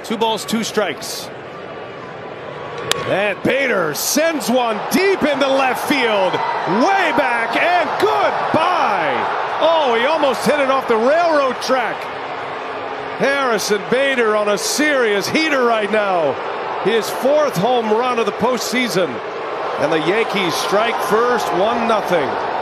2 balls, 2 strikes. And Bader sends one deep into left field, way back, and goodbye. Oh, he almost hit it off the railroad track. Harrison Bader on a serious heater right now. His 4th home run of the postseason. And the Yankees strike first, 1-0.